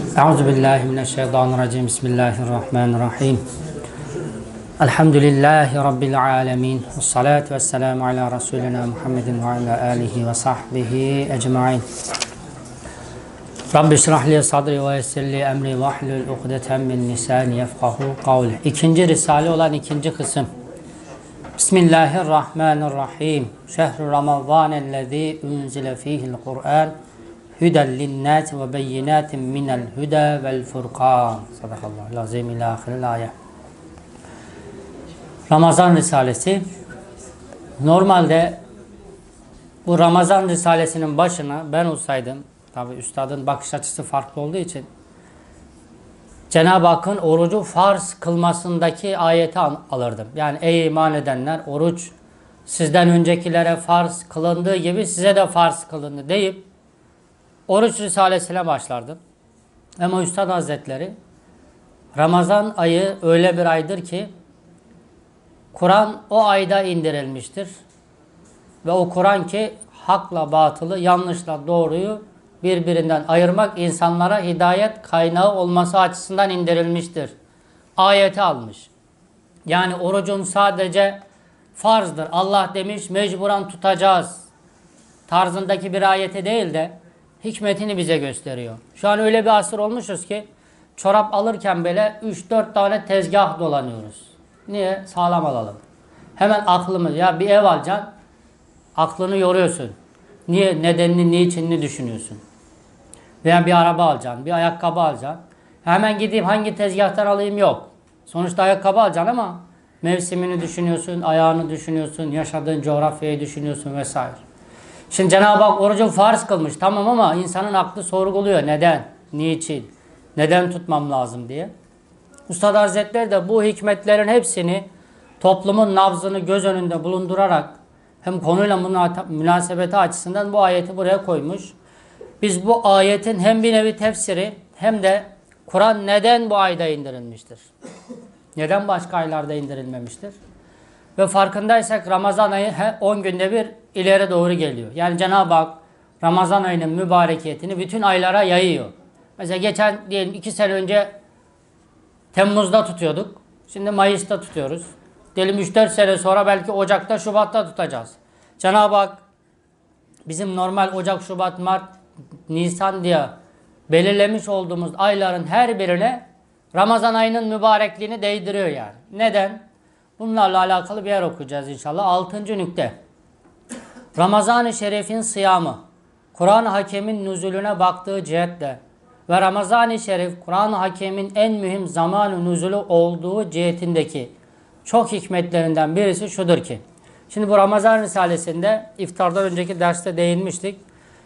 Euzubillahimineşşeytanirracim. Bismillahirrahmanirrahim. Elhamdülillahi Rabbil alemin. Vessalatu vesselamu ala Resulina Muhammedin ve ala alihi ve sahbihi ecmain. Rabbi şrahli sadri ve yessirli emri ve ahlul ukdeten min lisani yefkahu kavli. İkinci risale olan ikinci kısım. Bismillahirrahmanirrahim. Şehr-i Ramazanellezî unzile fîhil Kur'an. Hüden linnâs ve beyinâtin minel hüda vel furkan. Sadakallahu lazim ila ahiril ayet. Ramazan Risalesi. Normalde bu Ramazan Risalesinin başına ben olsaydım, tabi üstadın bakış açısı farklı olduğu için, Cenab-ı Hakk'ın orucu farz kılmasındaki ayeti alırdım. Yani ey iman edenler, oruç sizden öncekilere farz kılındığı gibi size de farz kılındı deyip Oruç Risalesi'ne başlardım. Ama Üstad Hazretleri Ramazan ayı öyle bir aydır ki Kur'an o ayda indirilmiştir. Ve o Kur'an ki hakla batılı, yanlışla doğruyu birbirinden ayırmak, insanlara hidayet kaynağı olması açısından indirilmiştir. Ayeti almış. Yani orucun sadece farzdır. Allah demiş mecburen tutacağız tarzındaki bir ayeti değil de hikmetini bize gösteriyor. Şu an öyle bir asır olmuşuz ki çorap alırken bile 3-4 tane tezgah dolanıyoruz. Niye? Sağlam alalım. Hemen aklımız, ya bir ev alacaksın, aklını yoruyorsun. Niye? Nedenini, niçinini düşünüyorsun. Veya bir araba alacaksın, bir ayakkabı alacaksın. Hemen gideyim hangi tezgahtan alayım yok. Sonuçta ayakkabı alacaksın ama mevsimini düşünüyorsun, ayağını düşünüyorsun, yaşadığın coğrafyayı düşünüyorsun vesaire. Şimdi Cenab-ı Hak orucu farz kılmış tamam ama insanın aklı sorguluyor. Neden? Niçin? Neden tutmam lazım diye. Üstad Hazretleri de bu hikmetlerin hepsini toplumun nabzını göz önünde bulundurarak hem konuyla münasebeti açısından bu ayeti buraya koymuş. Biz bu ayetin hem bir nevi tefsiri hem de Kur'an neden bu ayda indirilmiştir? Neden başka aylarda indirilmemiştir? Ve farkındaysak Ramazan ayı 10 günde bir ileri doğru geliyor. Yani Cenab-ı Hak Ramazan ayının mübarekiyetini bütün aylara yayıyor. Mesela geçen diyelim 2 sene önce Temmuz'da tutuyorduk. Şimdi Mayıs'ta tutuyoruz. Diyelim 3-4 sene sonra belki Ocak'ta, Şubat'ta tutacağız. Cenab-ı Hak bizim normal Ocak, Şubat, Mart, Nisan diye belirlemiş olduğumuz ayların her birine Ramazan ayının mübarekliğini değdiriyor yani. Neden? Bunlarla alakalı bir yer okuyacağız inşallah. 6. nükte. Ramazan-ı Şerif'in sıyamı, Kur'an-ı Hakem'in nüzulüne baktığı cihetle ve Ramazan-ı Şerif, Kur'an-ı Hakem'in en mühim zaman-ı nüzulü olduğu cihetindeki çok hikmetlerinden birisi şudur ki, şimdi bu Ramazan Risalesi'nde iftardan önceki derste değinmiştik.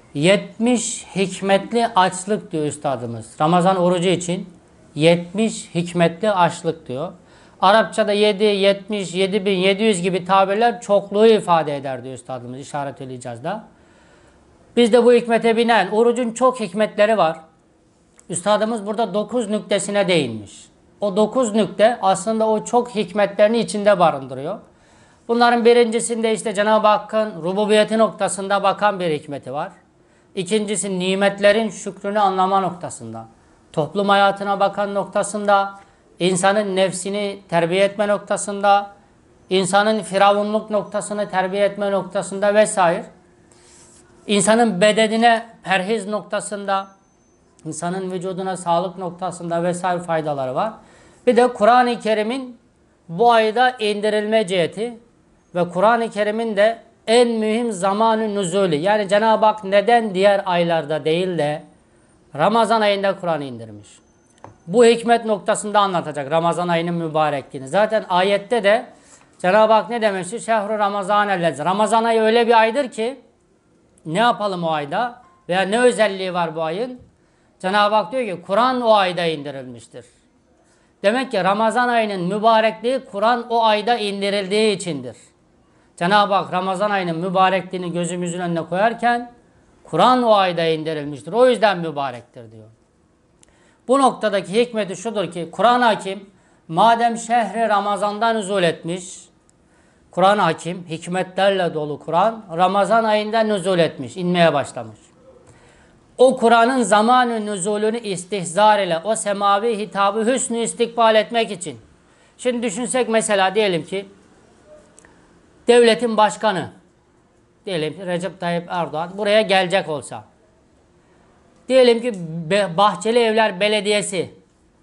70 hikmetli açlık diyor üstadımız. Ramazan orucu için 70 hikmetli açlık diyor. Arapçada 7, 70, 7700 gibi tabirler çokluğu ifade eder diyor üstadımız İşaret-ül İcaz'da. Biz de bu hikmete binen orucun çok hikmetleri var. Üstadımız burada 9 nüktesine değinmiş. O 9 nükte aslında o çok hikmetlerini içinde barındırıyor. Bunların birincisinde işte Cenab-ı Hakk'ın rububiyeti noktasında bakan bir hikmeti var. İkincisi nimetlerin şükrünü anlama noktasında. Toplum hayatına bakan noktasında. İnsanın nefsini terbiye etme noktasında, insanın firavunluk noktasını terbiye etme noktasında vesaire. İnsanın bedenine perhiz noktasında, insanın vücuduna sağlık noktasında vesaire faydaları var. Bir de Kur'an-ı Kerim'in bu ayda indirilme ciheti ve Kur'an-ı Kerim'in de en mühim zamanı nüzulü. Yani Cenab-ı Hak neden diğer aylarda değil de Ramazan ayında Kur'an'ı indirmiş? Bu hikmet noktasında anlatacak Ramazan ayının mübarekliğini. Zaten ayette de Cenab-ı Hak ne demiştir? Şehr-i Ramazanellezî. Ramazan ayı öyle bir aydır ki ne yapalım o ayda? Veya ne özelliği var bu ayın? Cenab-ı Hak diyor ki Kur'an o ayda indirilmiştir. Demek ki Ramazan ayının mübarekliği Kur'an o ayda indirildiği içindir. Cenab-ı Hak Ramazan ayının mübarekliğini gözümüzün önüne koyarken Kur'an o ayda indirilmiştir. O yüzden mübarektir diyor. Bu noktadaki hikmeti şudur ki Kur'an-ı Hakim madem şehri Ramazan'dan nüzul etmiş, Kur'an-ı Hakim hikmetlerle dolu Kur'an Ramazan ayında nüzul etmiş, inmeye başlamış. o Kur'an'ın zamanı nüzulünü istihzar ile o semavi hitabı hüsnü istikbal etmek için. Şimdi düşünsek mesela diyelim ki devletin başkanı, diyelim ki Recep Tayyip Erdoğan buraya gelecek olsa. Diyelim ki Bahçeli Evler Belediyesi,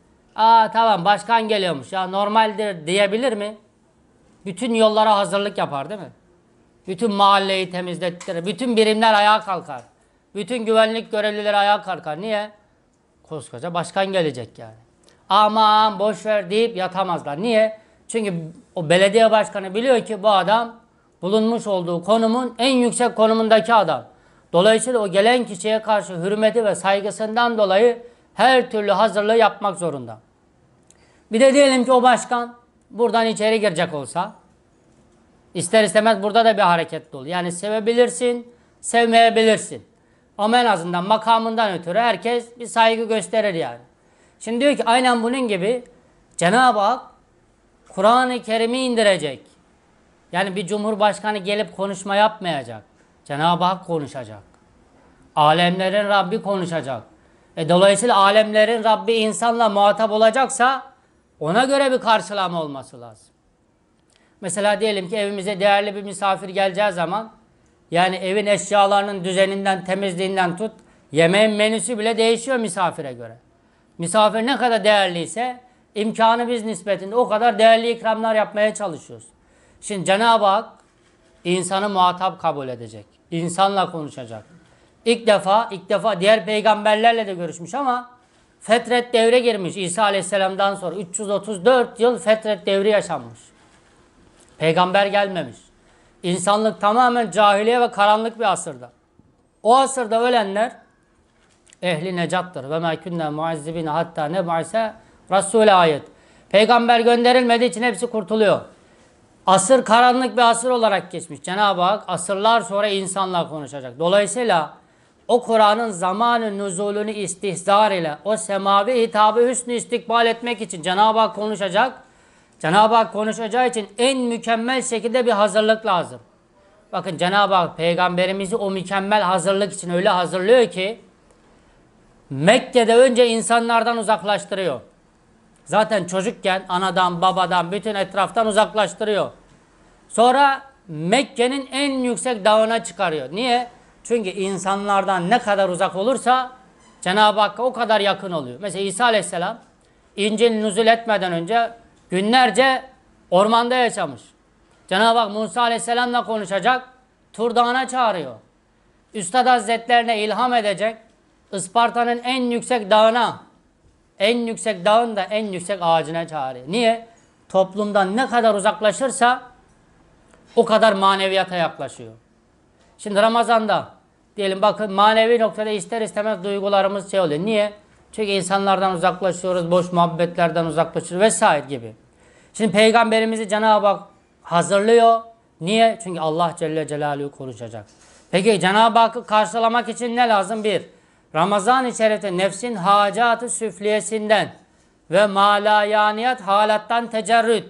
tamam başkan geliyormuş ya normaldir diyebilir mi? Bütün yollara hazırlık yapar değil mi? Bütün mahalleyi temizlettirir. Bütün birimler ayağa kalkar. Bütün güvenlik görevlileri ayağa kalkar. Niye? Koskoca başkan gelecek yani. Aman boş ver deyip yatamazlar. Niye? Çünkü o belediye başkanı biliyor ki bu adam bulunmuş olduğu konumun en yüksek konumundaki adam. Dolayısıyla o gelen kişiye karşı hürmeti ve saygısından dolayı her türlü hazırlığı yapmak zorunda. Bir de diyelim ki o başkan buradan içeri girecek olsa, ister istemez burada da bir hareketli olur. Yani sevebilirsin, sevmeyebilirsin. Ama en azından makamından ötürü herkes bir saygı gösterir yani. Şimdi diyor ki aynen bunun gibi Cenab-ı Hak Kur'an-ı Kerim'i indirecek. Yani bir cumhurbaşkanı gelip konuşma yapmayacak. Cenab-ı Hak konuşacak. Alemlerin Rabbi konuşacak. Dolayısıyla alemlerin Rabbi insanla muhatap olacaksa ona göre bir karşılama olması lazım. Mesela diyelim ki evimize değerli bir misafir geleceği zaman yani evin eşyalarının düzeninden, temizliğinden tut, yemeğin menüsü bile değişiyor misafire göre. Misafir ne kadar değerliyse imkanı biz nispetinde o kadar değerli ikramlar yapmaya çalışıyoruz. Şimdi Cenab-ı Hak insanı muhatap kabul edecek. İnsanla konuşacak. İlk defa diğer peygamberlerle de görüşmüş ama fetret devre girmiş İsa Aleyhisselam'dan sonra. 334 yıl fetret devri yaşanmış. Peygamber gelmemiş. İnsanlık tamamen cahiliye ve karanlık bir asırda. O asırda ölenler ehli necattır. Ve mâ künnâ muazzibîne hattâ neb'ase rasûle ayet. Peygamber gönderilmediği için hepsi kurtuluyor. Asır karanlık bir asır olarak geçmiş. Cenab-ı Hak asırlar sonra insanla konuşacak. Dolayısıyla o Kur'an'ın zamanı nüzulünü istihzar ile o semavi hitabı hüsnü istikbal etmek için Cenab-ı Hak konuşacak. Cenab-ı Hak konuşacağı için en mükemmel şekilde bir hazırlık lazım. Bakın Cenab-ı Hak peygamberimizi o mükemmel hazırlık için öyle hazırlıyor ki Mekke'de önce insanlardan uzaklaştırıyor. Zaten çocukken anadan, babadan, bütün etraftan uzaklaştırıyor. Sonra Mekke'nin en yüksek dağına çıkarıyor. Niye? Çünkü insanlardan ne kadar uzak olursa Cenab-ı Hakk'a o kadar yakın oluyor. Mesela İsa Aleyhisselam İncil nüzul etmeden önce günlerce ormanda yaşamış. Cenab-ı Hak Musa Aleyhisselam'la konuşacak. Tur Dağı'na çağırıyor. Üstad Hazretlerine ilham edecek. Isparta'nın en yüksek dağına, en yüksek dağın da en yüksek ağacına çağırıyor. Niye? Toplumdan ne kadar uzaklaşırsa o kadar maneviyata yaklaşıyor. Şimdi Ramazan'da diyelim bakın manevi noktada ister istemez duygularımız şey oluyor. Niye? Çünkü insanlardan uzaklaşıyoruz, boş muhabbetlerden uzaklaşıyoruz vesaire gibi. Şimdi Peygamberimizi Cenab-ı Hak hazırlıyor. Niye? Çünkü Allah Celle Celaluhu konuşacak. Peki Cenab-ı Hakk'ı karşılamak için ne lazım? Bir, Ramazan-ı Şerif'te nefsin hacat-ı süfliyesinden ve malayaniyat halattan tecerrüt.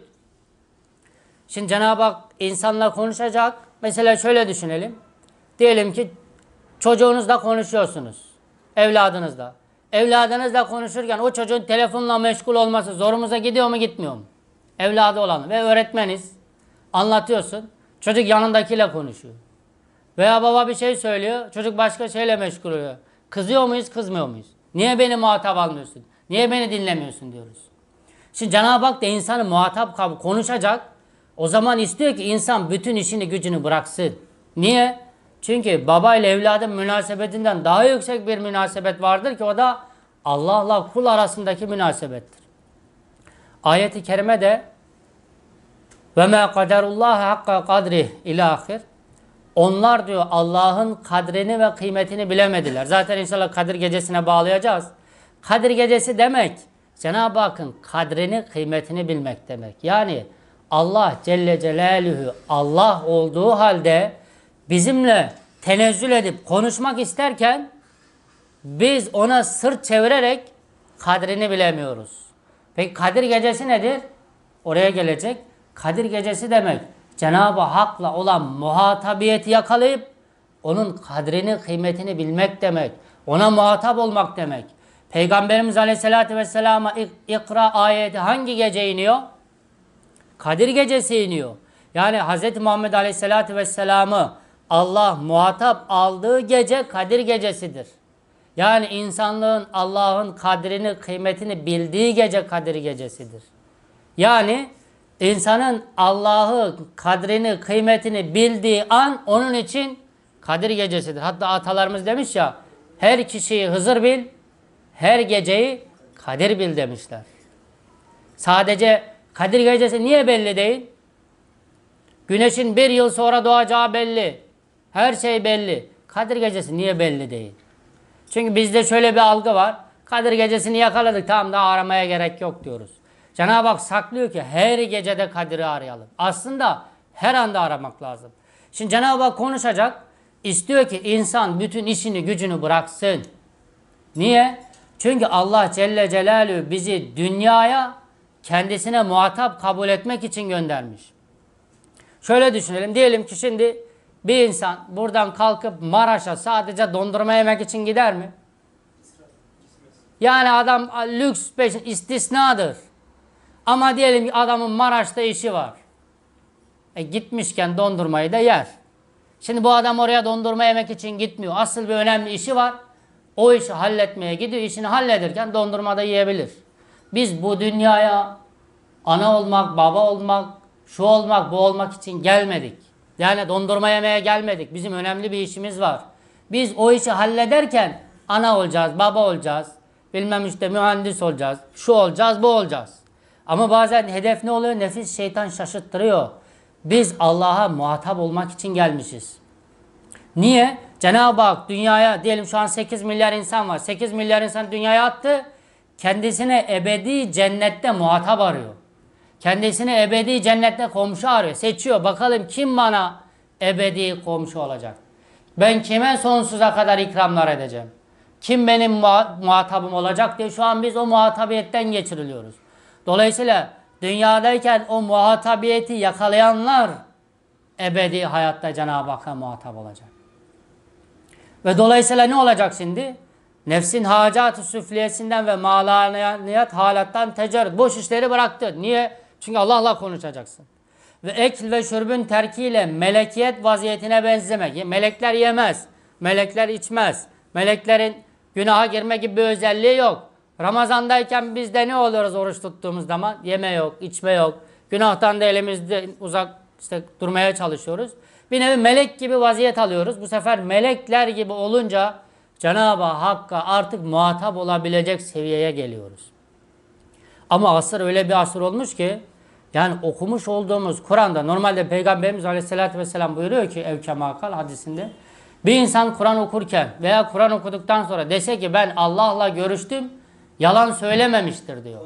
Şimdi Cenab-ı Hak insanla konuşacak. Mesela şöyle düşünelim. Diyelim ki çocuğunuzla konuşuyorsunuz. Evladınızla. Evladınızla konuşurken o çocuğun telefonla meşgul olması zorumuza gidiyor mu gitmiyor mu? Evladı olan ve öğretmeniz anlatıyorsun. Çocuk yanındakiyle konuşuyor. Veya baba bir şey söylüyor. Çocuk başka şeyle meşgul oluyor. Kızıyor muyuz kızmıyor muyuz? Niye beni muhatap almıyorsun? Niye beni dinlemiyorsun diyoruz. Şimdi Cenab-ı Hak da insanı muhatap konuşacak. O zaman istiyor ki insan bütün işini gücünü bıraksın. Niye? Çünkü baba ile evladın münasebetinden daha yüksek bir münasebet vardır ki o da Allah'la kul arasındaki münasebettir. Ayet-i kerime de ve mâ kaderullâhe hakka kadrih ilâhir. Onlar diyor Allah'ın kadrini ve kıymetini bilemediler. Zaten inşallah Kadir Gecesi'ne bağlayacağız. Kadir Gecesi demek Cenab-ı Hakk'ın kadrini, kıymetini bilmek demek. Yani Allah Celle Celaluhu Allah olduğu halde bizimle tenezzül edip konuşmak isterken biz ona sırt çevirerek kadrini bilemiyoruz. Peki Kadir Gecesi nedir? Oraya gelecek. Kadir Gecesi demek Cenab-ı Hak'la olan muhatabiyeti yakalayıp onun kadrini, kıymetini bilmek demek. Ona muhatap olmak demek. Peygamberimiz Aleyhisselatü Vesselam'a İkra ayeti hangi gece iniyor? Kadir gecesi iniyor. Yani Hz. Muhammed Aleyhisselatü Vesselam'ı Allah muhatap aldığı gece Kadir gecesidir. Yani insanlığın Allah'ın kadrini, kıymetini bildiği gece Kadir gecesidir. Yani insanın Allah'ı kadrini, kıymetini bildiği an onun için Kadir gecesidir. Hatta atalarımız demiş ya, her kişiyi Hızır bil, her geceyi Kadir bil demişler. Sadece Kadir gecesi niye belli değil? Güneşin bir yıl sonra doğacağı belli. Her şey belli. Kadir gecesi niye belli değil? Çünkü bizde şöyle bir algı var. Kadir gecesini yakaladık, tamam, daha aramaya gerek yok diyoruz. Cenab-ı Hak saklıyor ki her gecede Kadir'i arayalım. Aslında her anda aramak lazım. Şimdi Cenab-ı Hak konuşacak. İstiyor ki insan bütün işini gücünü bıraksın. Niye? Çünkü Allah Celle Celaluhu bizi dünyaya kendisine muhatap kabul etmek için göndermiş. Şöyle düşünelim. Diyelim ki şimdi bir insan buradan kalkıp Maraş'a sadece dondurma yemek için gider mi? Yani adam lüks istisnadır. Ama diyelim ki adamın Maraş'ta işi var. Gitmişken dondurmayı da yer. Şimdi bu adam oraya dondurma yemek için gitmiyor. Asıl bir önemli işi var. O işi halletmeye gidiyor. İşini hallederken dondurma da yiyebilir. Biz bu dünyaya ana olmak, baba olmak, şu olmak, bu olmak için gelmedik. Yani dondurma yemeye gelmedik. Bizim önemli bir işimiz var. Biz o işi hallederken ana olacağız, baba olacağız. Bilmem işte mühendis olacağız. Şu olacağız, bu olacağız. Ama bazen hedef ne oluyor? Nefis, şeytan şaşırttırıyor. Biz Allah'a muhatap olmak için gelmişiz. Niye? Cenab-ı Hak dünyaya, diyelim şu an 8 milyar insan var. 8 milyar insan dünyaya attı. Kendisine ebedi cennette muhatap arıyor. Kendisine ebedi cennette komşu arıyor. Seçiyor. Bakalım kim bana ebedi komşu olacak? Ben kime sonsuza kadar ikramlar edeceğim? Kim benim muhatabım olacak diye şu an biz o muhatabiyetten geçiriliyoruz. Dolayısıyla dünyadayken o muhatabiyeti yakalayanlar ebedi hayatta Cenab-ı Hakk'a muhatap olacak. Ve dolayısıyla ne olacak şimdi? Nefsin hacat-ı süfliyesinden ve malaniyat halattan tecerrüt. Boş işleri bıraktı. Niye? Çünkü Allah'la konuşacaksın. Ve ekl ve şürbün terkiyle melekiyet vaziyetine benzemek. Melekler yemez. Melekler içmez. Meleklerin günaha girme gibi bir özelliği yok. Ramazandayken biz de ne oluyoruz oruç tuttuğumuz zaman? Yeme yok, içme yok. Günahtan da elimizde uzak durmaya çalışıyoruz. Bir nevi melek gibi vaziyet alıyoruz. Bu sefer melekler gibi olunca Cenab-ı Hakk'a artık muhatap olabilecek seviyeye geliyoruz. Ama asır öyle bir asır olmuş ki yani okumuş olduğumuz Kur'an'da normalde Peygamberimiz Aleyhisselatü Vesselam buyuruyor ki evkemakal hadisinde bir insan Kur'an okurken veya Kur'an okuduktan sonra dese ki ben Allah'la görüştüm, yalan söylememiştir diyor.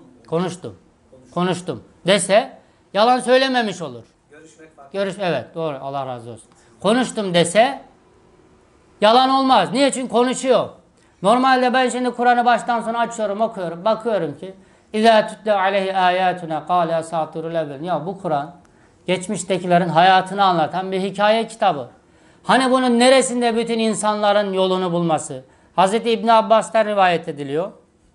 Konuştum dese yalan söylememiş olur. Evet, doğru, Allah razı olsun. Konuştum dese yalan olmaz. Niye? Çünkü konuşuyor. Normalde ben şimdi Kur'an'ı baştan sona açıyorum, okuyorum. Bakıyorum ki İzâ tutla aleyhi âyâtuna kâle esâtirul evvel. Ya bu Kur'an geçmiştekilerin hayatını anlatan bir hikaye kitabı. Hani bunun neresinde bütün insanların yolunu bulması? Hazreti İbn Abbas'tan rivayet ediliyor.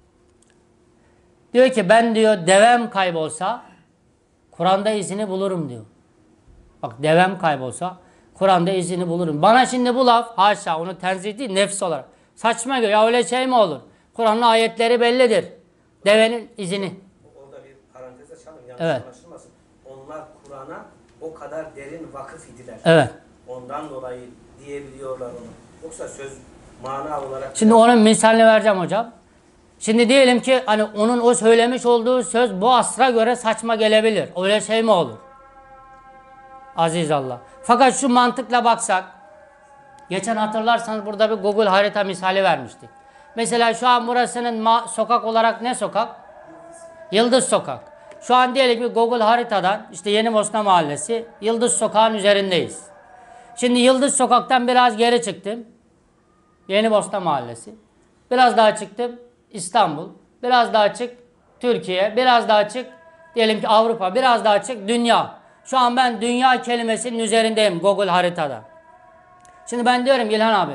Diyor ki ben diyor devem kaybolsa Kur'an'da izini bulurum diyor. Bak devem kaybolsa Kur'an'da izini bulurum. Bana şimdi bu laf haşa onu tenzih değil nefs olarak. Saçma geliyor. Ya öyle şey mi olur? Kur'an'ın ayetleri bellidir. Devenin izini. Orada bir parantez açalım. Yanlış anlaşılmasın. Onlar Kur'an'a o kadar derin vakıf idiler. Evet. Ondan dolayı diyebiliyorlar onu. Yoksa söz mana olarak... Şimdi onun misalini vereceğim hocam. Şimdi diyelim ki hani onun o söylemiş olduğu söz bu asra göre saçma gelebilir. Öyle şey mi olur? Aziz Allah. Fakat şu mantıkla baksak, geçen hatırlarsanız burada bir Google harita misali vermiştik. Mesela şu an burasının sokak olarak ne sokak? Yıldız Sokak. Şu an diyelim ki Google haritadan işte Yeni Bosna Mahallesi Yıldız Sokak'ın üzerindeyiz. Şimdi Yıldız Sokak'tan biraz geri çıktım. Yeni Bosna Mahallesi. Biraz daha çıktım İstanbul. Biraz daha çık Türkiye. Biraz daha çık diyelim ki Avrupa. Biraz daha çık dünya. Şu an ben dünya kelimesinin üzerindeyim Google haritada. Şimdi ben diyorum İlhan abi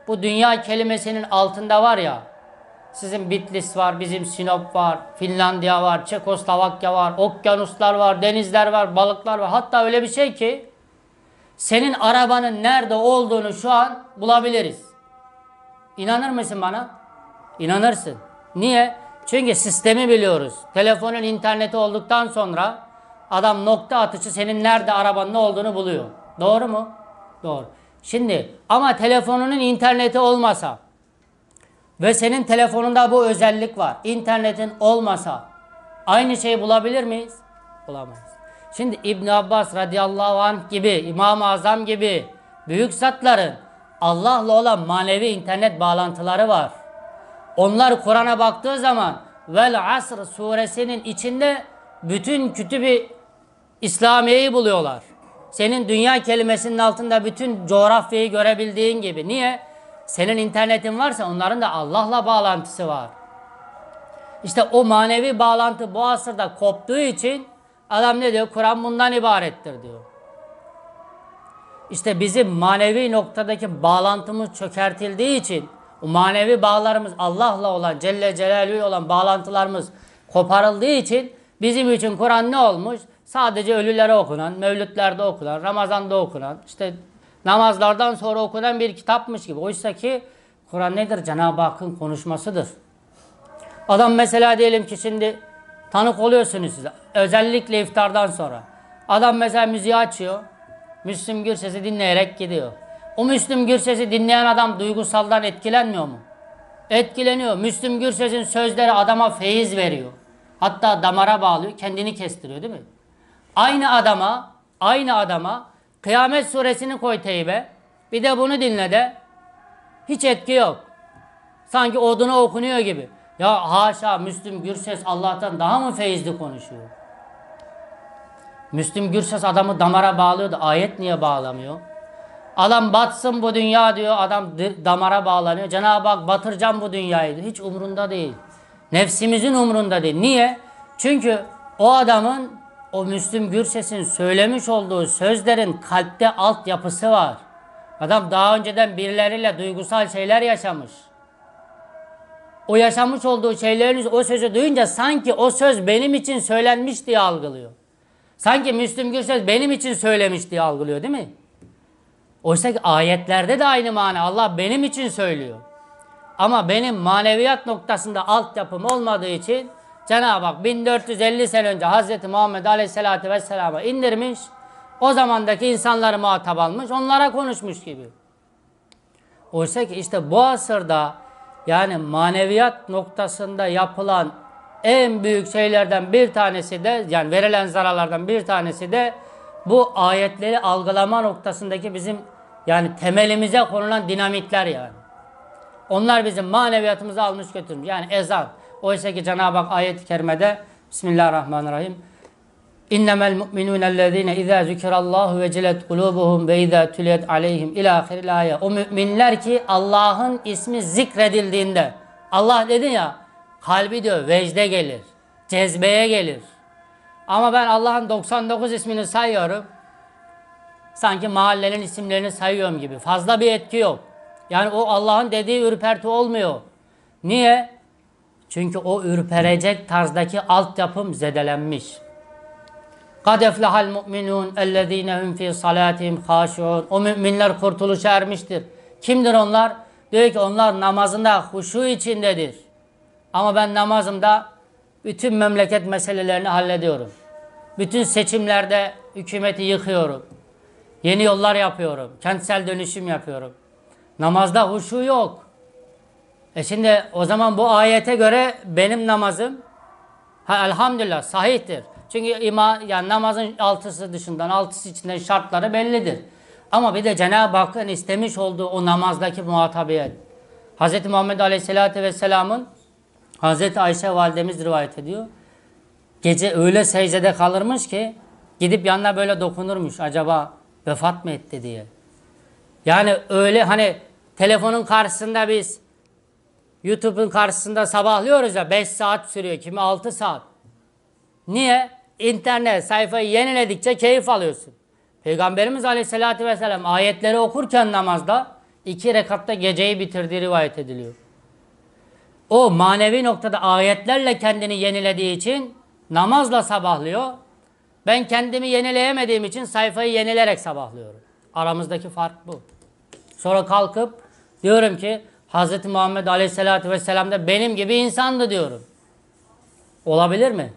bu dünya kelimesinin altında var ya, sizin Bitlis var, bizim Sinop var, Finlandiya var, Çekoslovakya var, okyanuslar var, denizler var, balıklar var. Hatta öyle bir şey ki senin arabanın nerede olduğunu şu an bulabiliriz. İnanır mısın bana? İnanırsın. Niye? Çünkü sistemi biliyoruz. Telefonun interneti olduktan sonra adam nokta atışı senin nerede arabanın ne olduğunu buluyor. Doğru mu? Doğru. Şimdi ama telefonunun interneti olmasa ve senin telefonunda bu özellik var. İnternetin olmasa aynı şeyi bulabilir miyiz? Bulamayız. Şimdi İbn Abbas radıyallahu anh gibi, İmam-ı Azam gibi büyük zatların Allah'la olan manevi internet bağlantıları var. Onlar Kur'an'a baktığı zaman Vel Asr suresinin içinde bütün kütüb-i İslamiye'yi buluyorlar. Senin dünya kelimesinin altında bütün coğrafyayı görebildiğin gibi. Niye? Senin internetin varsa onların da Allah'la bağlantısı var. İşte o manevi bağlantı bu asırda koptuğu için adam ne diyor? Kur'an bundan ibarettir diyor. İşte bizim manevi noktadaki bağlantımız çökertildiği için o manevi bağlarımız Allah'la olan, Celle Celaluhu olan bağlantılarımız koparıldığı için bizim için Kur'an ne olmuş? Sadece ölülere okunan, mevlütlerde okunan, Ramazan'da okunan, işte namazlardan sonra okunan bir kitapmış gibi. Oysa ki Kur'an nedir? Cenab-ı Hakk'ın konuşmasıdır. Adam mesela diyelim ki şimdi tanık oluyorsunuz siz. Özellikle iftardan sonra. Adam mesela müziği açıyor. Müslüm Gürses'i dinleyerek gidiyor. O Müslüm Gürses'i dinleyen adam duygusaldan etkilenmiyor mu? Etkileniyor. Müslüm Gürses'in sözleri adama feyiz veriyor. Hatta damara bağlıyor. Kendini kestiriyor değil mi? Aynı adama Kıyamet suresini koy teybe. Bir de bunu dinle de hiç etki yok. Sanki oduna okunuyor gibi. Ya haşa, Müslüm Gürses Allah'tan daha mı feyizli konuşuyor? Müslüm Gürses adamı damara bağlıyordu. Ayet niye bağlamıyor? Adam batsın bu dünya diyor. Adam damara bağlanıyor. Cenab-ı Hak batıracağım bu dünyayı diyor. Hiç umrunda değil. Nefsimizin umrunda değil. Niye? Çünkü o adamın, o Müslüm Gürses'in söylemiş olduğu sözlerin kalpte altyapısı var. Adam daha önceden birileriyle duygusal şeyler yaşamış. O yaşamış olduğu şeylerin o sözü duyunca sanki o söz benim için söylenmiş diye algılıyor. Sanki Müslüm Gürses benim için söylemiş diye algılıyor değil mi? Oysa ki ayetlerde de aynı mana. Allah benim için söylüyor. Ama benim maneviyat noktasında altyapım olmadığı için Cenab-ı Hak 1450 sene önce Hz. Muhammed Aleyhisselatü Vesselam'a indirmiş. O zamandaki insanları muhatap almış. Onlara konuşmuş gibi. Oysa ki işte bu asırda yani maneviyat noktasında yapılan en büyük şeylerden bir tanesi de, yani verilen zararlardan bir tanesi de bu ayetleri algılama noktasındaki bizim yani temelimize konulan dinamitler yani. Onlar bizim maneviyatımızı almış götürmüş. Yani ezan. Oysa ki Cenab-ı Hak ayet-i kerimede Bismillahirrahmanirrahim. İnnemel mu'minûnellezîne izâ zükirallâhu vecilet kulûbuhum ve izâ tüliyet aleyhim ilâ ahiril âye. O müminler ki Allah'ın ismi zikredildiğinde, Allah dedin ya, kalbi diyor vecde gelir, cezbeye gelir. Ama ben Allah'ın 99 ismini sayıyorum, sanki mahallenin isimlerini sayıyorum gibi. Fazla bir etki yok. Yani o Allah'ın dediği ürperti olmuyor. Niye? Çünkü o ürperecek tarzdaki altyapım zedelenmiş. قَدْ اَفْلَحَ الْمُؤْمِنُونَ اَلَّذ۪ينَ هُمْ ف۪ي صَلَاتِهِمْ خَاشِعُونَ. O müminler kurtuluşa ermiştir. Kimdir onlar? Diyor ki onlar namazında huşu içindedir. Ama ben namazımda bütün memleket meselelerini hallediyorum. Bütün seçimlerde hükümeti yıkıyorum. Yeni yollar yapıyorum. Kentsel dönüşüm yapıyorum. Namazda huşu yok. Şimdi o zaman bu ayete göre benim namazım elhamdülillah sahihtir. Çünkü yani namazın altısı dışından, altısı içinden şartları bellidir. Ama bir de Cenab-ı Hakk'ın istemiş olduğu o namazdaki muhatabiyet. Hz. Muhammed Aleyhisselatü Vesselam'ın Hz. Ayşe validemiz rivayet ediyor. Gece öyle secdede kalırmış ki gidip yanına böyle dokunurmuş. Acaba vefat mı etti diye. Yani öyle hani telefonun karşısında biz YouTube'un karşısında sabahlıyoruz ya 5 saat sürüyor. Kimi 6 saat. Niye? İnternet sayfayı yeniledikçe keyif alıyorsun. Peygamberimiz Aleyhisselatü Vesselam ayetleri okurken namazda 2 rekatta geceyi bitirdiği rivayet ediliyor. O manevi noktada ayetlerle kendini yenilediği için namazla sabahlıyor. Ben kendimi yenileyemediğim için sayfayı yenilerek sabahlıyorum. Aramızdaki fark bu. Sonra kalkıp diyorum ki Hz. Muhammed Aleyhisselatü Vesselam da benim gibi insandı diyorum. Olabilir mi?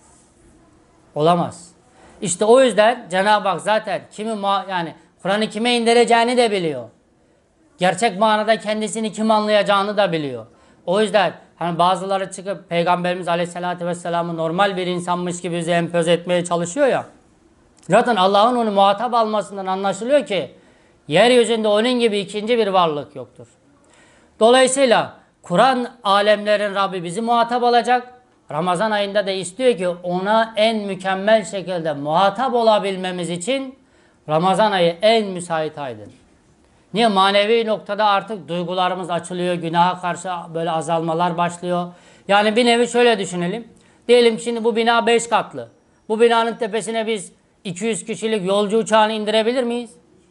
Olamaz. İşte o yüzden Cenab-ı Hak zaten yani Kur'an'ı kime indireceğini de biliyor. Gerçek manada kendisini kim anlayacağını da biliyor. O yüzden hani bazıları çıkıp Peygamberimiz Aleyhisselatü Vesselam'ı normal bir insanmış gibi bize empoze etmeye çalışıyor ya. Zaten Allah'ın onu muhatap almasından anlaşılıyor ki yeryüzünde onun gibi ikinci bir varlık yoktur. Dolayısıyla Kur'an alemlerin Rabbi bizi muhatap alacak. Ramazan ayında da istiyor ki ona en mükemmel şekilde muhatap olabilmemiz için Ramazan ayı en müsait aydır. Niye? Manevi noktada artık duygularımız açılıyor, günaha karşı böyle azalmalar başlıyor. Yani bir nevi şöyle düşünelim. Diyelim şimdi bu bina 5 katlı. Bu binanın tepesine biz 200 kişilik yolcu uçağını indirebilir miyiz?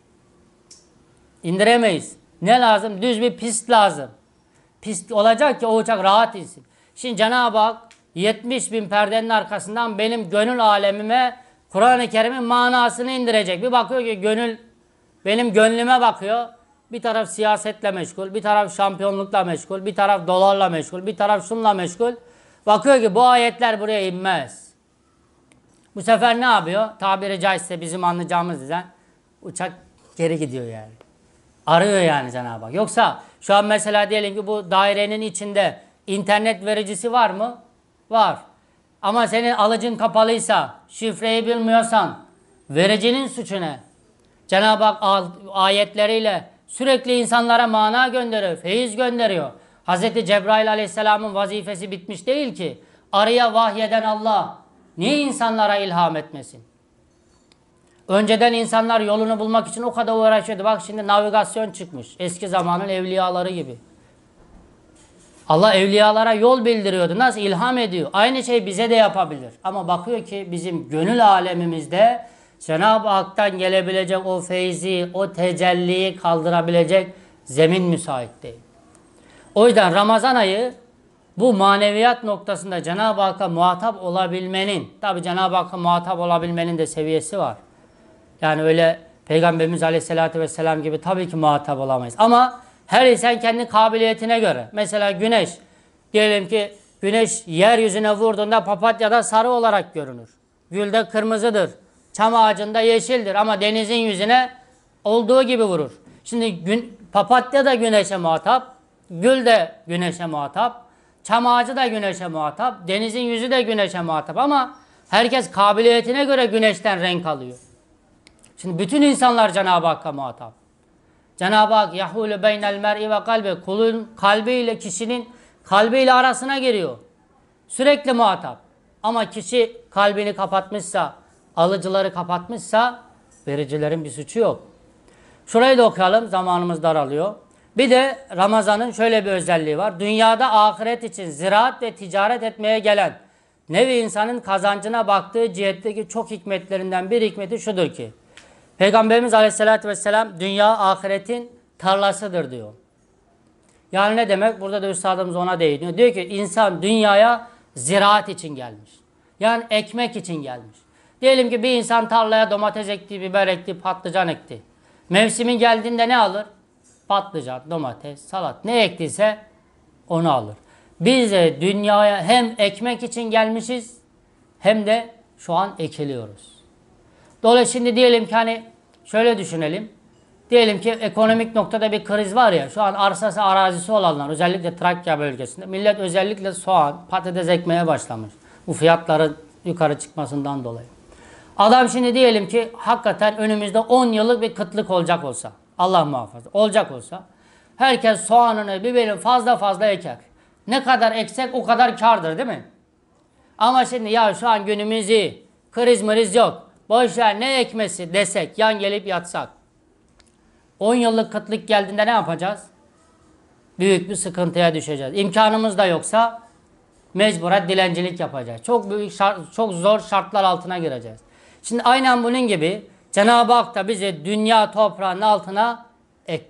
İndiremeyiz. Ne lazım? Düz bir pist lazım. Pist olacak ki o uçak rahat insin. Şimdi Cenab-ı Hak 70 bin perdenin arkasından benim gönül alemime Kur'an-ı Kerim'in manasını indirecek. Bir bakıyor ki gönül benim gönlüme bakıyor. Bir taraf siyasetle meşgul, bir taraf şampiyonlukla meşgul, bir taraf dolarla meşgul, bir taraf şunla meşgul. Bakıyor ki bu ayetler buraya inmez. Bu sefer ne yapıyor? Tabiri caizse bizim anlayacağımız düzen uçak geri gidiyor yani. Arıyor yani Cenab-ı Hak. Yoksa şu an mesela diyelim ki bu dairenin içinde internet vericisi var mı? Var. Ama senin alıcın kapalıysa, şifreyi bilmiyorsan vericinin suçu ne? Cenab-ı Hak ayetleriyle sürekli insanlara mana gönderiyor, feyiz gönderiyor. Hz. Cebrail Aleyhisselam'ın vazifesi bitmiş değil ki. Arıya vahyeden Allah niye insanlara ilham etmesin? Önceden insanlar yolunu bulmak için o kadar uğraşıyordu. Bak şimdi navigasyon çıkmış. Eski zamanın evliyaları gibi. Allah evliyalara yol bildiriyordu. Nasıl? İlham ediyor. Aynı şey bize de yapabilir. Ama bakıyor ki bizim gönül alemimizde Cenab-ı Hak'tan gelebilecek o feyzi, o tecelliyi kaldırabilecek zemin müsait değil. O yüzden Ramazan ayı bu maneviyat noktasında Cenab-ı Hak'a muhatap olabilmenin, tabi Cenab-ı Hak'a muhatap olabilmenin de seviyesi var. Yani öyle Peygamberimiz Aleyhisselatü Vesselam gibi tabii ki muhatap olamayız. Ama her insan kendi kabiliyetine göre. Mesela güneş, diyelim ki güneş yeryüzüne vurduğunda papatyada sarı olarak görünür. Gülde kırmızıdır. Çam ağacında yeşildir ama denizin yüzüne olduğu gibi vurur. Şimdi papatya da güneşe muhatap, gül de güneşe muhatap, çam ağacı da güneşe muhatap, denizin yüzü de güneşe muhatap ama herkes kabiliyetine göre güneşten renk alıyor. Şimdi bütün insanlar Cenab-ı Hakk'a muhatap. Cenab-ı Hak yahulu beynel mer'i ve kalbi, kulun kalbiyle kişinin kalbiyle arasına giriyor. Sürekli muhatap. Ama kişi kalbini kapatmışsa, alıcıları kapatmışsa vericilerin bir suçu yok. Şurayı da okuyalım, zamanımız daralıyor. Bir de Ramazan'ın şöyle bir özelliği var. Dünyada ahiret için ziraat ve ticaret etmeye gelen nevi insanın kazancına baktığı cihetteki çok hikmetlerinden bir hikmeti şudur ki Peygamberimiz Aleyhisselatü Vesselam dünya ahiretin tarlasıdır diyor. Yani ne demek? Burada da üstadımız ona değiniyor. Diyor ki insan dünyaya ziraat için gelmiş. Yani ekmek için gelmiş. Diyelim ki bir insan tarlaya domates ekti, biber ekti, patlıcan ekti. Mevsimin geldiğinde ne alır? Patlıcan, domates, salat. Ne ektiyse onu alır. Biz de dünyaya hem ekmek için gelmişiz hem de şu an ekiliyoruz. Dolayısıyla şimdi diyelim ki hani şöyle düşünelim. Diyelim ki ekonomik noktada bir kriz var ya, şu an arsası arazisi olanlar özellikle Trakya bölgesinde millet özellikle soğan, patates ekmeye başlamış. Bu fiyatların yukarı çıkmasından dolayı. Adam şimdi diyelim ki hakikaten önümüzde 10 yıllık bir kıtlık olacak olsa, Allah muhafaza olacak olsa herkes soğanını, biberini fazla eker. Ne kadar eksek o kadar kârdır değil mi? Ama şimdi ya şu an günümüz iyi, kriz mriz yok. Boşver ne ekmesi desek, yan gelip yatsak. 10 yıllık kıtlık geldiğinde ne yapacağız? Büyük bir sıkıntıya düşeceğiz. İmkanımız da yoksa mecburen dilencilik yapacağız. Çok zor şartlar altına gireceğiz. Şimdi aynen bunun gibi Cenab-ı Hak da bizi dünya toprağının altına ekti.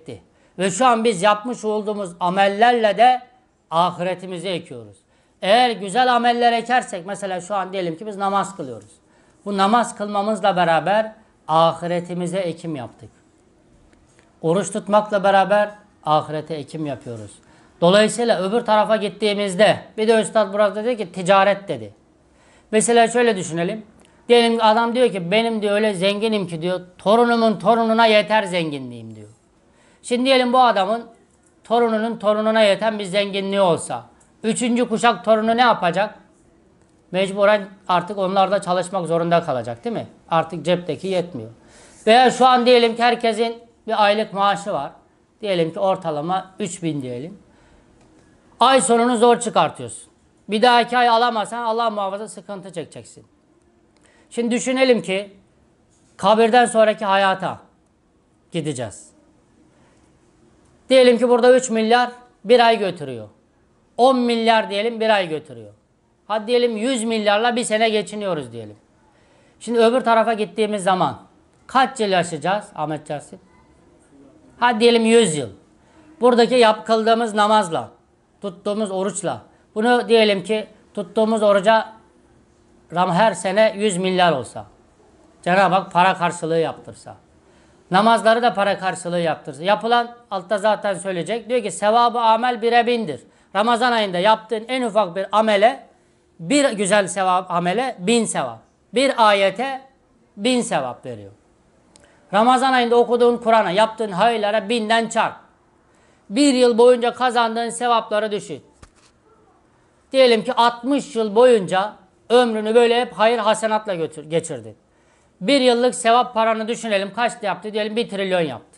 Ve şu an biz yapmış olduğumuz amellerle de ahiretimizi ekiyoruz. Eğer güzel ameller ekersek, mesela şu an diyelim ki biz namaz kılıyoruz. Bu namaz kılmamızla beraber ahiretimize ekim yaptık. Oruç tutmakla beraber ahirete ekim yapıyoruz. Dolayısıyla öbür tarafa gittiğimizde, bir de Üstad burada dedi ki ticaret dedi. Mesela şöyle düşünelim. Diyelim ki adam diyor ki benim diyor öyle zenginim ki diyor torunumun torununa yeter zenginliğim diyor. Şimdi diyelim bu adamın torununun torununa yeten bir zenginliği olsa, üçüncü kuşak torunu ne yapacak? Mecburen artık onlar da çalışmak zorunda kalacak değil mi? Artık cepteki yetmiyor. Veya şu an diyelim ki herkesin bir aylık maaşı var. Diyelim ki ortalama 3000 diyelim. Ay sonunu zor çıkartıyorsun. Bir dahaki ay alamazsan Allah muhafaza sıkıntı çekeceksin. Şimdi düşünelim ki kabirden sonraki hayata gideceğiz. Diyelim ki burada 3 milyar bir ay götürüyor. 10 milyar diyelim bir ay götürüyor. Hadi diyelim 100 milyarla bir sene geçiniyoruz diyelim. Şimdi öbür tarafa gittiğimiz zaman kaç yıl yaşayacağız Ahmet Casim? Hadi diyelim 100 yıl. Buradaki kıldığımız namazla, tuttuğumuz oruçla, bunu diyelim ki tuttuğumuz oruca her sene 100 milyar olsa, Cenab-ı Hak para karşılığı yaptırsa, namazları da para karşılığı yaptırsa, yapılan altta zaten söyleyecek, diyor ki sevabı amel bire bindir. Ramazan ayında yaptığın en ufak bir amele, bir güzel sevap amele 1000 sevap. Bir ayete 1000 sevap veriyor. Ramazan ayında okuduğun Kur'an'a, yaptığın hayırlara 1000'den çarp. Bir yıl boyunca kazandığın sevapları düşün. Diyelim ki 60 yıl boyunca ömrünü böyle hep hayır hasenatla geçirdin. Bir yıllık sevap paranı düşünelim. Kaç yaptı? Diyelim 1 trilyon yaptı.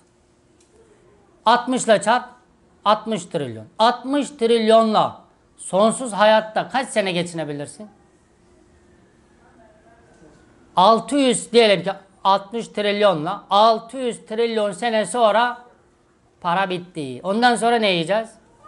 60 ile çarp. 60 trilyon. 60 trilyonla sonsuz hayatta kaç sene geçinebilirsin? 600 diyelim ki 60 trilyonla 600 trilyon sene sonra para bitti. Ondan sonra ne yiyeceğiz?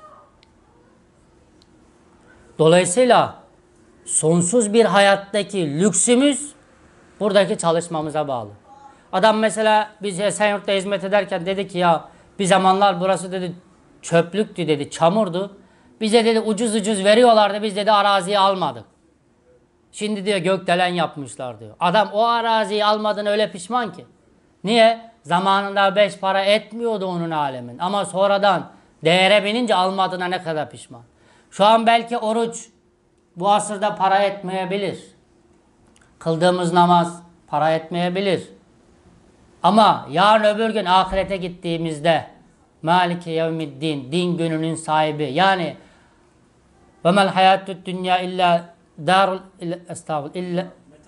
Dolayısıyla sonsuz bir hayattaki lüksümüz buradaki çalışmamıza bağlı. Adam mesela biz Esenyurt'ta hizmet ederken dedi ki ya bir zamanlar burası dedi çöplüktü dedi, çamurdu. Bize dedi ucuz ucuz veriyorlardı, biz dedi araziyi almadık. Şimdi diyor gökdelen yapmışlar diyor. Adam o araziyi almadığına öyle pişman ki. Niye? Zamanında 5 para etmiyordu onun alemin. Ama sonradan değere binince almadığına ne kadar pişman. Şu an belki oruç bu asırda para etmeyebilir. Kıldığımız namaz para etmeyebilir. Ama yarın öbür gün ahirete gittiğimizde Maliki yevmiddin, din gününün sahibi, yani ve mel hayatud dünya illa darul illa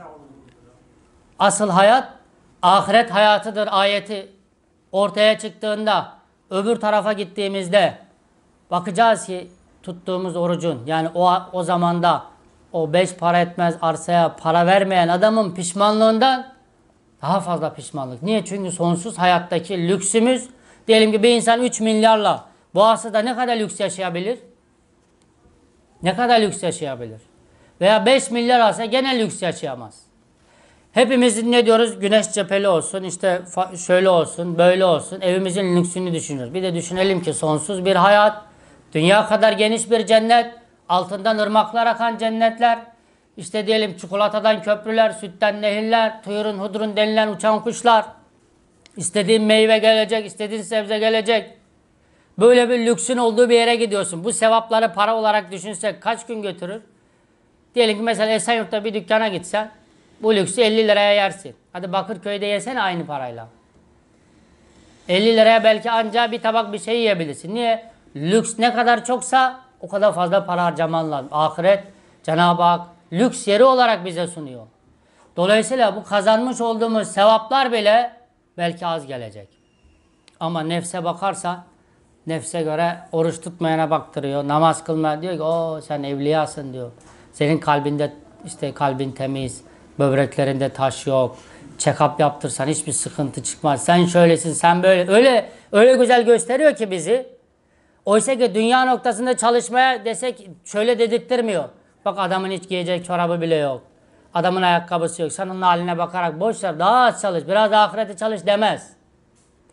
asıl hayat ahiret hayatıdır ayeti ortaya çıktığında, öbür tarafa gittiğimizde bakacağız ki tuttuğumuz orucun, yani o zamanda o 5 para etmez arsaya para vermeyen adamın pişmanlığından daha fazla pişmanlık. Niye? Çünkü sonsuz hayattaki lüksümüz, diyelim ki bir insan 3 milyarla bu asırda ne kadar lüks yaşayabilir? Ne kadar lüks yaşayabilir? Veya 5 milyar alsa gene lüks yaşayamaz. Hepimiz ne diyoruz? Güneş cepheli olsun, işte şöyle olsun, böyle olsun. Evimizin lüksünü düşünüyoruz. Bir de düşünelim ki sonsuz bir hayat, dünya kadar geniş bir cennet, altından ırmaklar akan cennetler, işte diyelim çikolatadan köprüler, sütten nehirler, tuyurun hudrun denilen uçan kuşlar, istediğin meyve gelecek, istediğin sebze gelecek. Böyle bir lüksün olduğu bir yere gidiyorsun. Bu sevapları para olarak düşünsek kaç gün götürür? Diyelim ki mesela Esenyurt'ta bir dükkana gitsen, bu lüksü 50 liraya yersin. Hadi Bakırköy'de yesene aynı parayla. 50 liraya belki ancak bir tabak bir şey yiyebilirsin. Niye? Lüks ne kadar çoksa o kadar fazla para harcaman lazım. Ahiret, Cenab-ı Hak lüks yeri olarak bize sunuyor. Dolayısıyla bu kazanmış olduğumuz sevaplar bile belki az gelecek. Ama nefse bakarsa, nefse göre oruç tutmayana baktırıyor, namaz kılmaya diyor ki o sen evliyasın diyor. Senin kalbinde işte kalbin temiz, böbreklerinde taş yok. Check-up yaptırsan hiçbir sıkıntı çıkmaz. Sen şöylesin, sen böyle. Öyle güzel gösteriyor ki bizi. Oysa ki dünya noktasında çalışmaya desek şöyle dedirttirmiyor. Bak adamın hiç giyecek çorabı bile yok. Adamın ayakkabısı yok. Sen onun haline bakarak boş ver, daha az çalış, biraz ahirete çalış demez.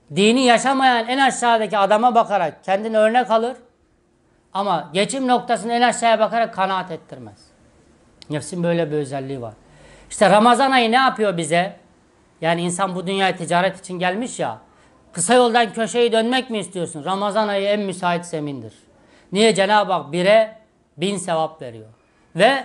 dini yaşamayan en aşağıdaki adama bakarak kendine örnek alır. Ama geçim noktasını en aşağıya bakarak kanaat ettirmez. Nefsin böyle bir özelliği var. İşte Ramazan ayı ne yapıyor bize? Yani insan bu dünyaya ticaret için gelmiş ya. Kısa yoldan köşeyi dönmek mi istiyorsun? Ramazan ayı en müsait zemindir. Niye? Cenab-ı Hak 1'e 1000 sevap veriyor. Ve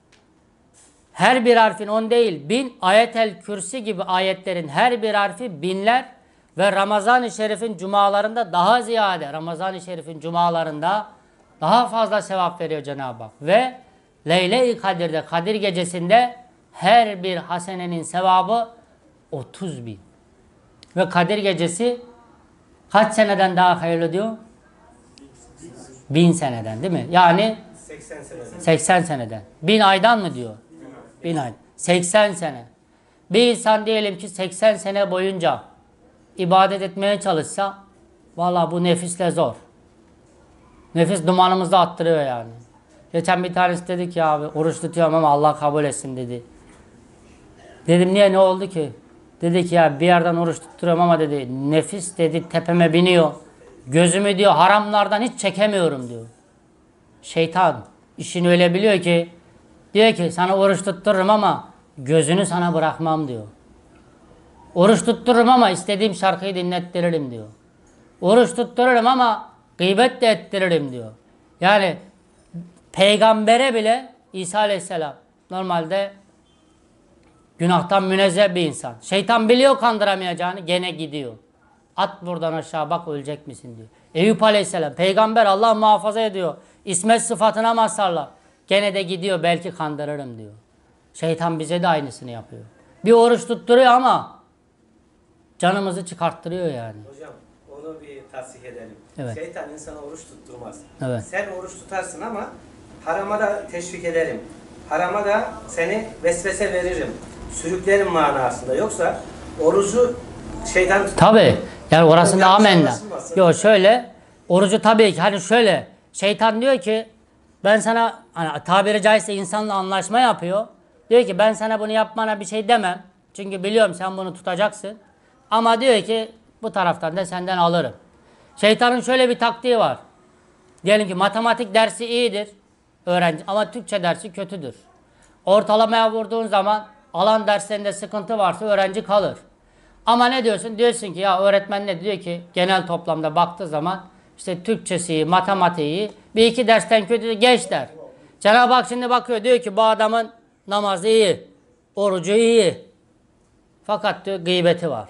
her bir harfin 10 değil 1000, Ayet-el Kürsi gibi ayetlerin her bir harfi binler ve Ramazan-ı Şerif'in cumalarında daha ziyade, Ramazan-ı Şerif'in cumalarında daha fazla sevap veriyor Cenab-ı Hak. Ve Leyle-i Kadir'de, Kadir gecesinde her bir hasenenin sevabı 30.000. Ve Kadir gecesi kaç seneden daha hayırlı diyor? 1000 seneden değil mi? Yani 80 seneden. 80 seneden. 1000 aydan mı diyor? 1000 ay. 80 sene. Bir insan diyelim ki 80 sene boyunca ibadet etmeye çalışsa, vallahi bu nefisle zor. Nefis dumanımızı attırıyor yani. Geçen bir tanesi dedi ki abi oruç tutuyorum ama Allah kabul etsin dedi. Dedim niye, ne oldu ki? Dedi ki ya bir yerden oruç tutturuyorum ama dedi nefis dedi tepeme biniyor. Gözümü diyor haramlardan hiç çekemiyorum diyor. Şeytan işini öyle biliyor ki diyor ki sana oruç tuttururum ama gözünü sana bırakmam diyor. Oruç tuttururum ama istediğim şarkıyı dinlettiririm diyor. Oruç tuttururum ama gıybet de ettiririm diyor. Yani peygambere bile İsa Aleyhisselam normalde günahtan münezzeh bir insan. Şeytan biliyor kandıramayacağını, gene gidiyor. At buradan aşağı bak ölecek misin diyor. Eyüp Aleyhisselam peygamber, Allah muhafaza ediyor. İsmet sıfatına mazharlar. Gene de gidiyor belki kandırırım diyor. Şeytan bize de aynısını yapıyor. Bir oruç tutturuyor ama canımızı çıkarttırıyor yani. Hocam onu bir tasdik edelim. Evet. Şeytan insana oruç tutturmaz. Evet. Sen oruç tutarsın ama harama da teşvik ederim. Harama da seni vesvese veririm. Sürüklerim manasında. Yoksa orucu şeytan... Tabii. Yani orasında Yanlış amenna. anlaşılmasın. Yok şöyle, orucu tabii ki hani şöyle, şeytan diyor ki ben sana hani tabiri caizse insanla anlaşma yapıyor. Diyor ki ben sana bunu yapmana bir şey demem. Çünkü biliyorum sen bunu tutacaksın. Ama diyor ki bu taraftan da senden alırım. Şeytanın şöyle bir taktiği var. Diyelim ki matematik dersi iyidir öğrenci ama Türkçe dersi kötüdür. Ortalamaya vurduğun zaman alan derslerinde sıkıntı varsa öğrenci kalır. Ama ne diyorsun? Diyorsun ki ya öğretmen ne diyor ki genel toplamda baktığı zaman işte Türkçesi iyi, matematiği iyi, bir iki dersten kötü geç der. Cenab-ı Hak şimdi bakıyor diyor ki bu adamın namazı iyi, orucu iyi. Fakat diyor gıybeti var.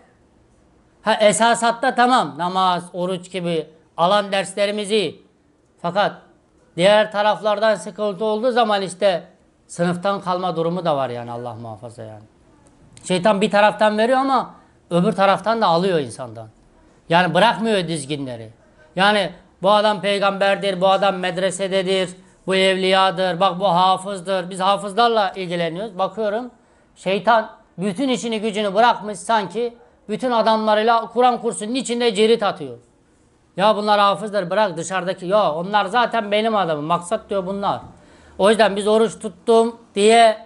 Ha esasatta tamam namaz, oruç gibi alan derslerimiz iyi. Fakat diğer taraflardan sıkıntı olduğu zaman işte sınıftan kalma durumu da var yani Allah muhafaza yani. Şeytan bir taraftan veriyor ama öbür taraftan da alıyor insandan. Yani bırakmıyor dizginleri. Yani bu adam peygamberdir, bu adam medresededir, bu evliyadır, bak bu hafızdır. Biz hafızlarla ilgileniyoruz. Bakıyorum şeytan bütün işini gücünü bırakmış sanki bütün adamlarıyla Kur'an kursunun içinde cirit atıyor. Ya bunlar hafızdır bırak dışarıdaki. Ya onlar zaten benim adamım. Maksat diyor bunlar. O yüzden biz oruç tuttum diye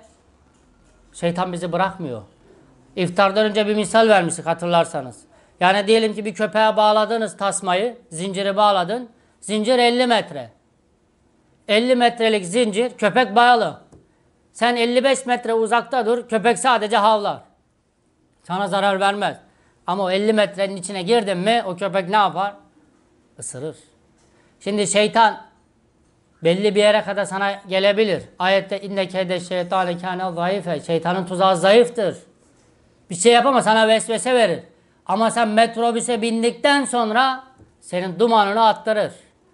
şeytan bizi bırakmıyor. İftardan önce bir misal vermiştik hatırlarsanız. Yani diyelim ki bir köpeğe bağladınız tasmayı, zinciri bağladın. Zincir 50 metre. 50 metrelik zincir, köpek bağlı. Sen 55 metre uzakta dur, köpek sadece havlar. Sana zarar vermez. Ama o 50 metrenin içine girdin mi o köpek ne yapar? Isırır. Şimdi şeytan belli bir yere kadar sana gelebilir. Ayette inneke de şeytane kâne zayıfe. Şeytanın tuzağı zayıftır. Bir şey yapamaz sana vesvese verir. Ama sen metrobüse bindikten sonra senin dumanını attırır.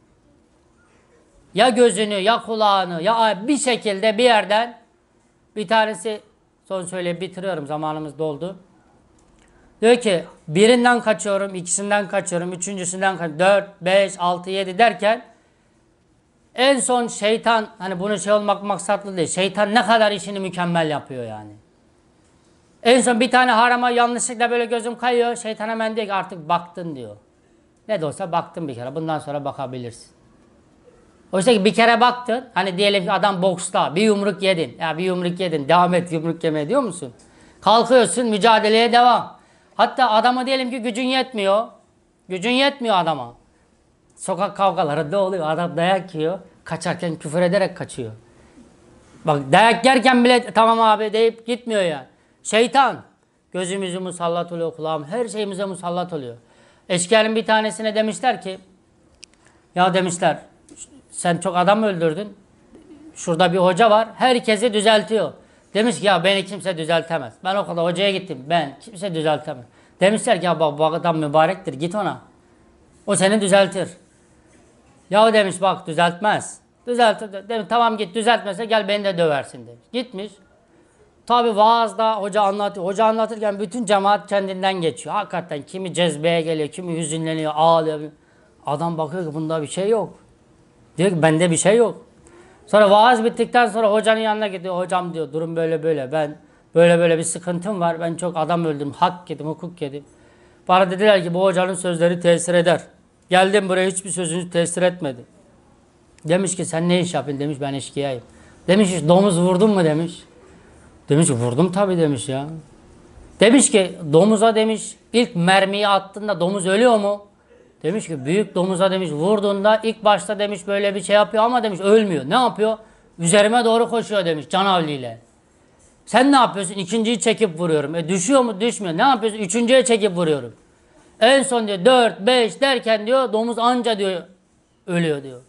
Ya gözünü ya kulağını ya bir şekilde bir yerden bir tanesi son söyleyip bitiriyorum zamanımız doldu. Diyor ki birinden kaçıyorum, ikisinden kaçıyorum, üçüncüsünden kaçıyorum, 4, 5, 6, 7 derken en son şeytan hani bunu şey olmak maksatlı değil. Şeytan ne kadar işini mükemmel yapıyor yani. En son bir tane harama yanlışlıkla böyle gözüm kayıyor. Şeytan hemen diyor ki artık baktın diyor. Ne de olsa baktın bir kere. Bundan sonra bakabilirsin. Oysa ki bir kere baktın. Hani diyelim ki adam boksta bir yumruk yedin. Ya bir yumruk yedin. Devam et yumruk yemeye diyor musun? Kalkıyorsun mücadeleye devam. Hatta adamı diyelim ki gücün yetmiyor. Gücün yetmiyor adama. Sokak kavgaları da oluyor. Adam dayak yiyor. Kaçarken küfür ederek kaçıyor. Bak dayak yerken bile tamam abi deyip gitmiyor yani. Şeytan gözümüzü musallat oluyor, kulağım her şeyimize musallat oluyor. Eşkıyanın bir tanesine demişler ki ya demişler sen çok adam öldürdün. Şurada bir hoca var. Herkesi düzeltiyor. Demiş ki ya beni kimse düzeltemez. Ben o kadar hocaya gittim. Ben kimse düzeltemez. Demişler ki ya bak bu adam mübarektir. Git ona. O seni düzeltir. Ya demiş bak düzeltmez. Düzeltir. Demiş tamam git düzeltmese gel beni de döversin demiş. Gitmiş. Tabi vaazda hoca anlatıyor. Hoca anlatırken bütün cemaat kendinden geçiyor. Hakikaten kimi cezbeye geliyor, kimi hüzünleniyor, ağlıyor. Adam bakıyor ki bunda bir şey yok. Diyor ki bende bir şey yok. Sonra vaaz bittikten sonra hocanın yanına gidiyor. Hocam diyor durum böyle böyle. Ben böyle böyle bir sıkıntım var. Ben çok adam öldüm. Hak yedim, hukuk yedim. Bana dediler ki bu hocanın sözleri tesir eder. Geldim buraya hiçbir sözünüz tesir etmedi. Demiş ki sen ne iş yapıyorsun? Demiş ben eşkıyayım. Demiş hiç domuz vurdun mu demiş. Demiş ki vurdum tabii demiş ya. Demiş ki domuza demiş ilk mermiyi attığında domuz ölüyor mu? Demiş ki büyük domuza demiş vurduğunda ilk başta demiş böyle bir şey yapıyor ama demiş ölmüyor. Ne yapıyor? Üzerime doğru koşuyor demiş canavliyle. Sen ne yapıyorsun? İkinciyi çekip vuruyorum. Düşüyor mu? Düşmüyor. Ne yapıyorsun? Üçüncüye çekip vuruyorum. En son diyor 4, 5 derken diyor domuz anca diyor ölüyor diyor.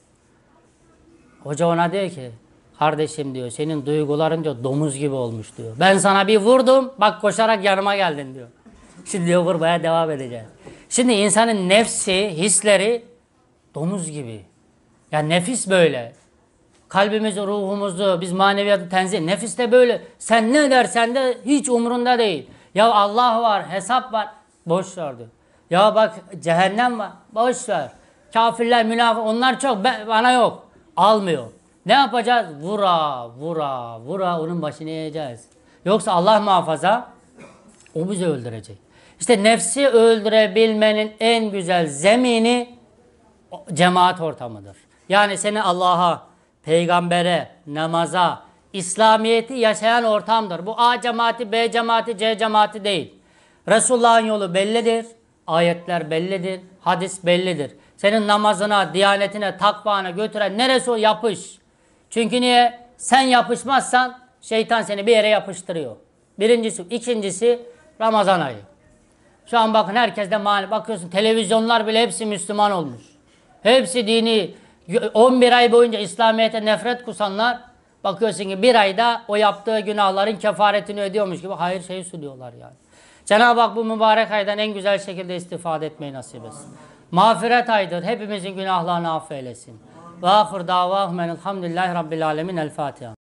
Hoca ona diyor ki kardeşim diyor senin duyguların diyor domuz gibi olmuş diyor. Ben sana bir vurdum bak koşarak yanıma geldin diyor. Şimdi diyor vurmaya devam edeceğiz. Şimdi insanın nefsi, hisleri domuz gibi. Yani nefis böyle. Kalbimizi, ruhumuzu, biz maneviyatı tenzih. Nefis de böyle. Sen ne dersen de hiç umurunda değil. Ya Allah var, hesap var. Boş ver diyor. Ya bak cehennem var. Boş ver. Kafirler, münafık onlar çok. Bana yok. Almıyor. Ne yapacağız? Vura, vura, vura onun başını yiyeceğiz. Yoksa Allah muhafaza o bizi öldürecek. İşte nefsi öldürebilmenin en güzel zemini cemaat ortamıdır. Yani seni Allah'a, peygambere, namaza, İslamiyet'i yaşayan ortamdır. Bu A cemaati, B cemaati, C cemaati değil. Resulullah'ın yolu bellidir. Ayetler bellidir. Hadis bellidir. Senin namazına, diyanetine, takvana götüren neresi o yapış. Çünkü niye? Sen yapışmazsan şeytan seni bir yere yapıştırıyor. Birincisi. İkincisi Ramazan ayı. Şu an bakın herkeste mani. Bakıyorsun televizyonlar bile hepsi Müslüman olmuş. Hepsi dini. 11 ay boyunca İslamiyet'e nefret kusanlar bakıyorsun ki bir ayda o yaptığı günahların kefaretini ödüyormuş gibi hayır şeyi sunuyorlar yani. Cenab-ı Hak bu mübarek aydan en güzel şekilde istifade etmeyi nasip etsin. Mağfiret aydır. Hepimizin günahlarını affeylesin. Ve ahir davahum elhamdülillahi rabbil alemin. El Fatiha.